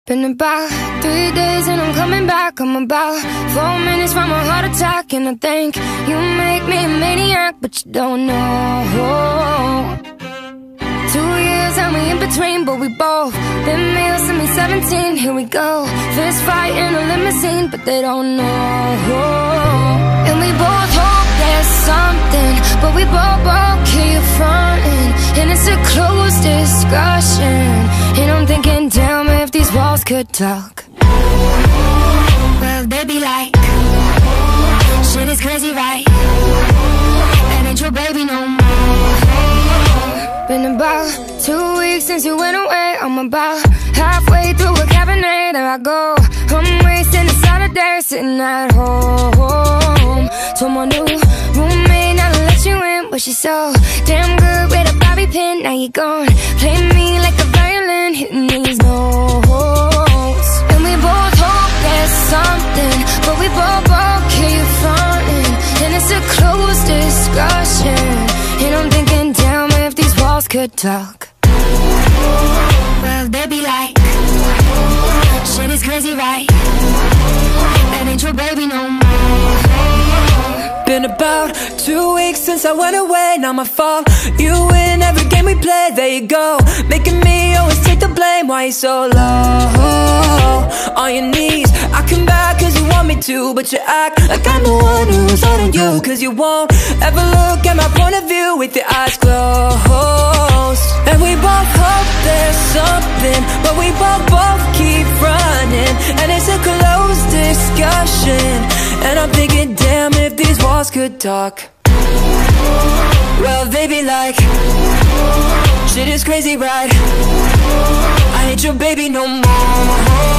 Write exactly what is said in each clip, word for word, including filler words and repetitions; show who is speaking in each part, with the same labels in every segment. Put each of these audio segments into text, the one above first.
Speaker 1: Been about three days and I'm coming back. I'm about four minutes from a heart attack, and I think you make me a maniac, but you don't know. Two years and we in between, but we both been male since we seventeen. Here we go, fist fight in a limousine, but they don't know. And we both hope there's something, but we both, both keep fronting, and it's a closed discussion. And I'm thinking, damn, if these walls could talk. Well, they be like, shit is crazy, right? That ain't your baby no more. Been about two weeks since you went away. I'm about halfway through a Cabernet. There I go, I'm wasting a Saturday sitting at home. Told my new roommate not to let you in, but she's so damn good with a bobby pin. Now you gone, play me like a violin, hitting these notes. And we both hope there's something, but we both, both keep fronting, and it's a closed discussion. And I'm thinking, damn, if these walls could talk. Well, they be like, shit is crazy, right? That ain't your baby no more.
Speaker 2: Been about two weeks since I went away. Now my fault, you win every game we play. There you go, making me always take the blame. Why you so low on your knees? I come back cause you want me to, but you act like I'm the one who's holding you. Cause you won't ever look at my point of view with your eyes closed. And we both hope there's something, but we both, both keep running, and it's a closed discussion. And I'm thinking, damn, if these walls could talk. Well, they be like, shit is crazy, right? I ain't your baby no more.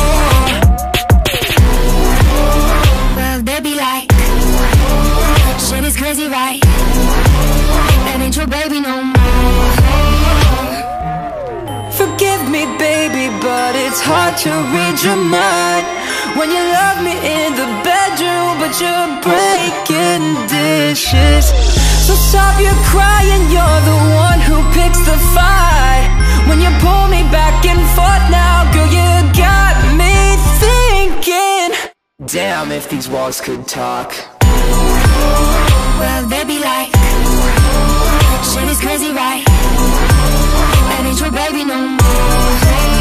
Speaker 1: Well, they be like, shit is crazy, right? That ain't your baby no more.
Speaker 2: Forgive me, baby, but it's hard to read your mind when you love me in the bedroom, but you're breaking dishes. So stop your crying, you're the one who picks the fight. When you pull me back and forth now, girl, you got me thinking, damn, if these walls could talk.
Speaker 1: Well, they be like, shit is crazy, right? That ain't your baby no more.